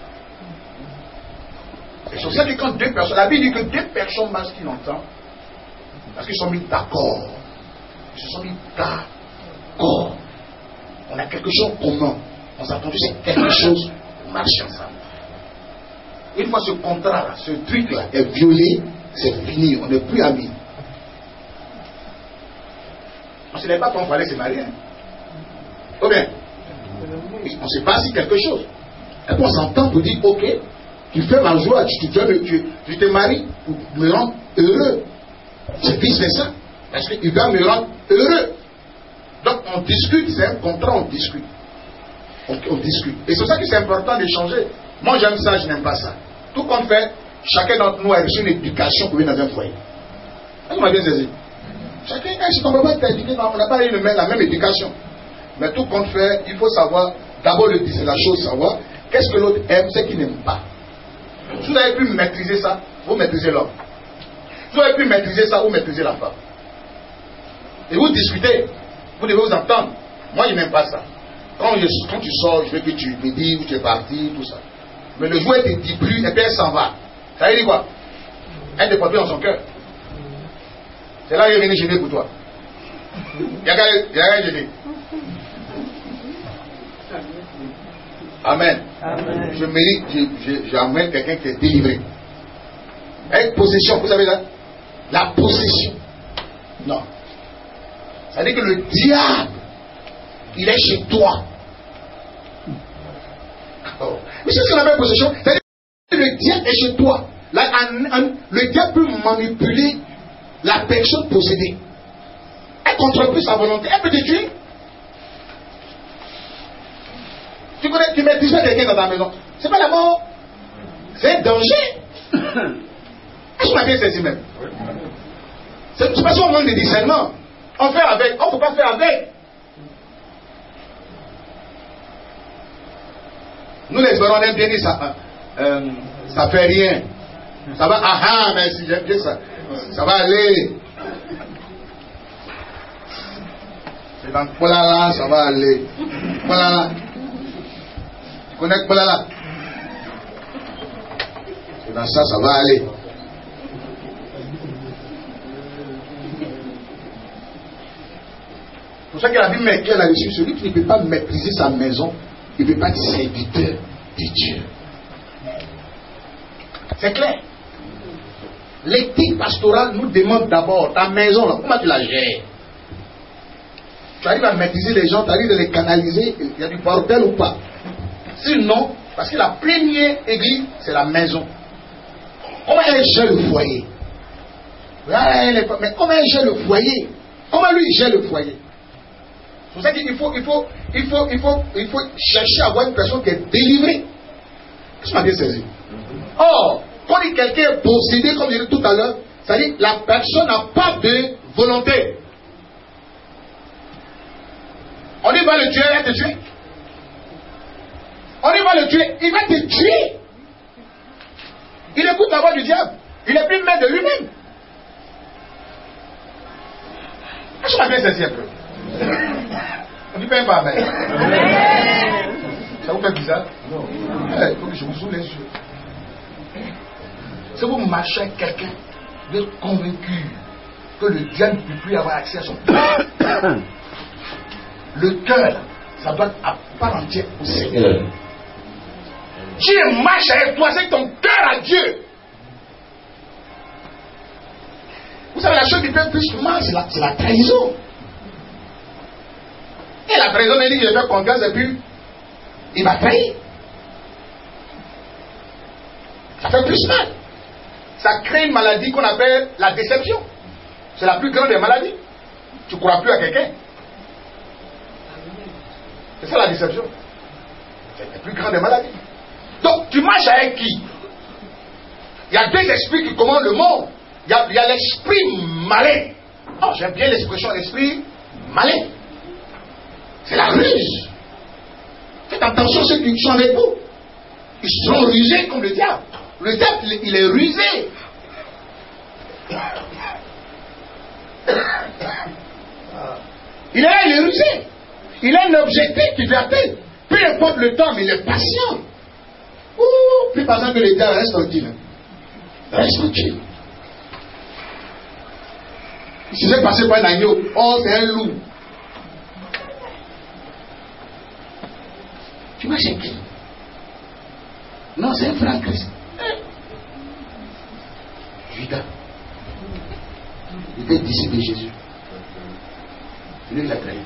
C'est sur ça que quand deux personnes, la Bible dit que deux personnes marchent qui l'entendent, parce qu'ils sont mis d'accord. Ils se sont mis d'accord. On a quelque chose en commun. On s'attend que c'est quelque chose pour marcher ensemble. Une fois ce contrat-là, ce truc-là est violé, c'est fini. On n'est plus amis. On ne savait pas quand il fallait se marier. Ou bien, on se passe quelque chose. Et puis on s'entend pour dire, ok, tu fais ma joie, tu te maries pour me rendre heureux. C'est vice-versa. Parce qu'il doit me rendre heureux. Donc on discute, c'est un contrat, on discute. On discute. Et c'est pour ça que c'est important d'échanger. Moi j'aime ça, je n'aime pas ça. Tout compte fait, chacun d'entre nous a reçu une éducation pour vivre dans un foyer. Est-ce qu'on m'a bien saisi? Chacun, si ton papa t'a éduqué, on n'a pas eu la même éducation. Mais tout compte fait, il faut savoir, d'abord c'est la chose, savoir qu'est-ce que l'autre aime, ce qu'il n'aime pas. Si vous avez pu maîtriser ça, vous maîtrisez l'homme. Si vous avez pu maîtriser ça, vous maîtrisez la femme. Et vous discutez, vous devez vous entendre. Moi, je n'aime pas ça. Quand tu sors, je veux que tu me dises où tu es parti, tout ça. Mais le jour, elle ne te dit plus, et puis elle s'en va. Ça veut dire quoi? Elle ne te porte plus dans son cœur. C'est là qu'il est venu gêner pour toi. Il y a qu'à gêner. Amen. Amen. Je mérite, j'amène quelqu'un qui est délivré. Avec possession, vous savez là? La possession. Non. Ça veut dire que le diable, il est chez toi. Oh. Mais c'est ce qu'on appelle possession. C'est-à-dire que le diable est chez toi. Là, le diable peut manipuler la personne possédée. Elle ne contrôle plus sa volonté. Elle peut te tuer. Tu mets 18 quelqu'un dans ta maison. C'est pas la mort. C'est un danger. Est-ce qu'on a bien saisi même? C'est parce qu'on manque de discernement. On fait avec. On ne peut pas faire avec. Nous les Espérons, on aime bien dire ça. Ça fait rien. Ça va. Ah, merci, j'aime bien ça. Ça va aller. C'est dans Polala, ça va aller. Polala. Tu connais Polala? C'est dans ça, ça va aller. C'est pour ça que la Bible met clair là-dessus. Celui qui ne peut pas maîtriser sa maison, il ne peut pas être serviteur de Dieu. C'est clair. L'éthique pastorale nous demande d'abord ta maison, là, comment tu la gères? Tu arrives à maîtriser les gens, tu arrives à les canaliser, il y a du bordel ou pas? Sinon, parce que la première église, c'est la maison. Comment elle gère le foyer? Mais comment elle gère le foyer? Comment lui gère le foyer? C'est pour ça qu'il faut chercher à avoir une personne qui est délivrée. Qu'est-ce qu'on a bien saisi? Or, quand quelqu'un est possédé, comme je l'ai dit tout à l'heure, c'est-à-dire la personne n'a pas de volonté. On dit va le tuer, il va te tuer. On dit va le tuer, il va te tuer. Il écoute la voix du diable. Il est plus maître de lui-même. Est-ce qu'on a bien saisi un peu? On dit pas amen. Ça vous fait bizarre? Non. Il faut que je vous ouvre les yeux. Si vous marchez avec quelqu'un, vous êtes convaincu que le diable ne peut plus avoir accès à son cœur. Le cœur, ça doit être à part entière au Seigneur. Dieu marche avec toi, c'est ton cœur à Dieu. Vous savez, la chose qui fait plus mal, c'est la trahison. Et la trahison, elle dit que je fais confiance et puis il m'a trahi. Ça fait plus mal. Ça crée une maladie qu'on appelle la déception. C'est la plus grande des maladies. Tu ne crois plus à quelqu'un. C'est ça la déception. C'est la plus grande des maladies. Donc, tu marches avec qui? Il y a deux esprits qui commandent le monde. Il y a l'esprit malin. Oh, j'aime bien l'expression l'esprit malin. C'est la ruse. Faites attention à ceux qui sont avec vous. Ils sont rusés comme le diable. Le diable, il est rusé. Il est là, il est rusé. Il a un objectif qu'il veut atteindre. Peu importe le temps, mais il est patient. Ouh, plus patient que le diable, reste tranquille. Reste tranquille. Si c'est passé par un agneau, oh, c'est un loup. Tu vas chez qui? Non, c'est un frère Christ. Judas. Il était disciple de Jésus. Lui, il a trahi.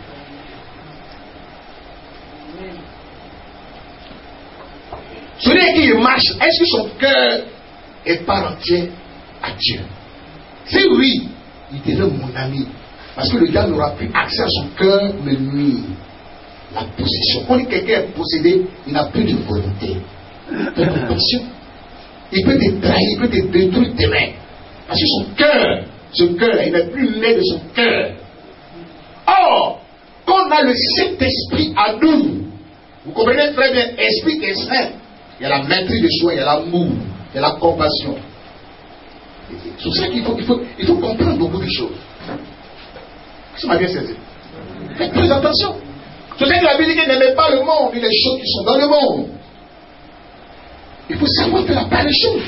Celui qui marche, est-ce que son cœur est part entière à Dieu? Si oui, il devient mon ami. Parce que le gars n'aura plus accès à son cœur, mais nuire. La possession. Quand quelqu'un est possédé, il n'a plus de volonté. Fais compassion. Il peut te trahir, il peut te détruire demain. Parce que son cœur, il n'est plus né de son cœur. Or, quand on a le Saint-Esprit à nous, vous comprenez très bien, Esprit et Saint, il y a la maîtrise de soi, il y a l'amour, il y a la compassion. C'est pour ça qu'il faut comprendre beaucoup de choses. Ça m'a bien saisi. Faites très attention. C'est pour ça que la Bible dit qu'il n'aimait pas le monde, mais les choses qui sont dans le monde. Il faut savoir faire la part des choses.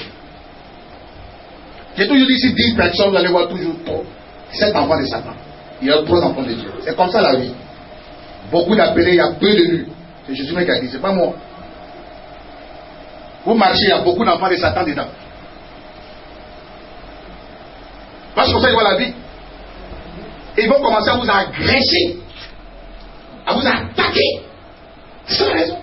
J'ai toujours dit, si 10 personnes, vous allez voir toujours 7 enfants de Satan. Il y a 3 enfants de Dieu. C'est comme ça la vie. Beaucoup d'appelés, il y a peu de nus. C'est Jésus qui a dit, c'est pas moi. Vous marchez, il y a beaucoup d'enfants de Satan dedans. Parce que comme ça, ils voient la vie. Et ils vont commencer à vous agresser, à vous attaquer. C'est ça la raison.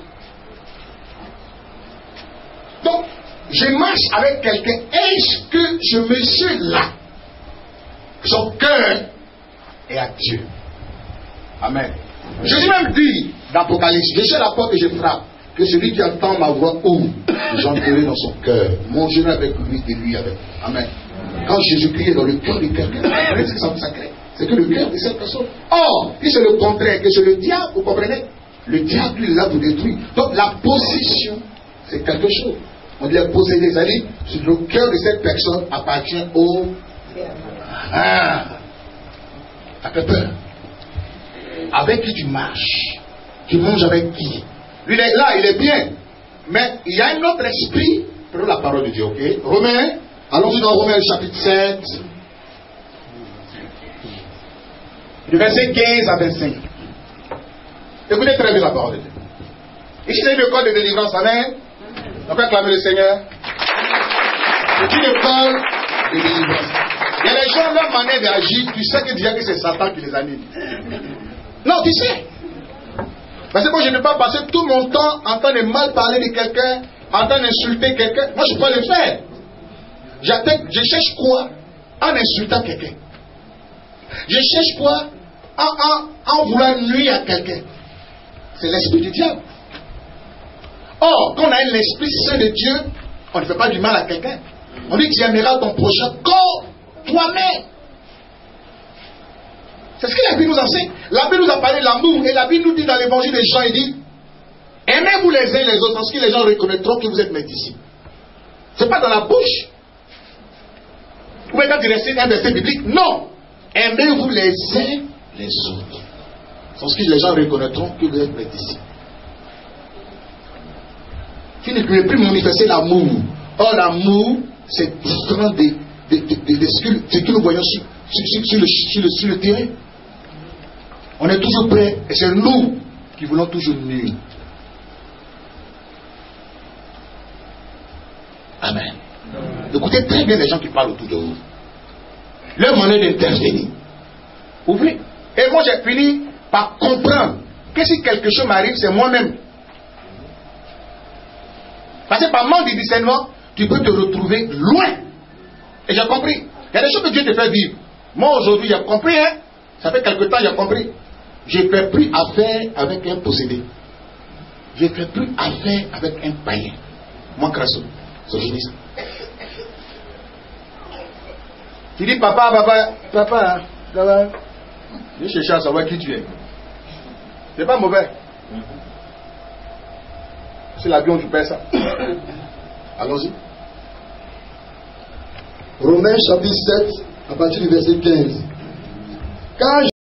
Donc, je marche avec quelqu'un. Est-ce que je me suis là? Son cœur est à Dieu. Amen. Jésus même dit dans l'Apocalypse, je suis à la porte et je frappe. Que celui qui entend ma voix ouvre, j'entrerai dans son cœur. Mangerai avec lui et lui avec moi. Amen. Quand Jésus-Christ est dans le cœur de quelqu'un, c'est que ça me sacré. C'est que le cœur de cette personne. Or, si c'est le contraire, que c'est le diable, vous comprenez? Le diable, lui, est là pour détruire. Donc, la possession, c'est quelque chose. On dit posséder, c'est-à-dire, le cœur de cette personne appartient au. Ah! Ça fait peur. Avec qui tu marches? Tu manges avec qui? Lui, là, il est bien. Mais il y a un autre esprit. Prenons la parole de Dieu, ok? Romains, allons-y dans Romains chapitre 7. Du verset 15 à 25. Écoutez très bien la parole de Dieu. Ici, c'est une école de délivrance, amen. On peut acclamer le Seigneur. C'est une école de délivrance. Il y a des gens, leur manière d'agir, tu sais que déjà que c'est Satan qui les anime. Non, tu sais. Parce que moi, je ne peux pas passer tout mon temps en train de mal parler de quelqu'un, en train d'insulter quelqu'un. Moi, je ne peux pas le faire. Je cherche quoi en insultant quelqu'un? Je cherche quoi en voulant nuire à quelqu'un? C'est l'esprit du diable. Or, quand on a l'esprit saint de Dieu, on ne fait pas du mal à quelqu'un. On dit que tu aimeras ton prochain comme toi-même. C'est ce que la Bible nous enseigne. La Bible nous a parlé de l'amour. Et la Bible nous dit dans l'évangile de Jean, il dit, aimez-vous les uns les autres, parce que les gens reconnaîtront que vous êtes mes disciples. Ce n'est pas dans la bouche. Ou bien quand tu récites un verset biblique, non. Aimez-vous les uns les autres. Parce que les gens reconnaîtront que vous êtes mes disciples. Tu ne peux plus manifester l'amour. Or, l'amour, c'est différent de ce que nous voyons sur le terrain. On est toujours prêts, et c'est nous qui voulons toujours nuire. Amen. Écoutez très bien les gens qui parlent autour de vous. Leur manière d'intervenir. Ouvrez. Et moi, j'ai fini par comprendre que si quelque chose m'arrive, c'est moi-même. Parce que par manque de discernement, tu peux te retrouver loin. Et j'ai compris. Il y a des choses que Dieu te fait vivre. Moi, aujourd'hui, j'ai compris. Hein? Ça fait quelque temps, j'ai compris. Je ne fais plus affaire avec un possédé. Je ne fais plus affaire avec un païen. Moi, Crasso, c'est fini ça. Tu dis, papa, je cherche à savoir qui tu es. C'est pas mauvais. C'est l'avion, je paie ça. Allons-y. Romains chapitre 7, à partir du verset 15. Quand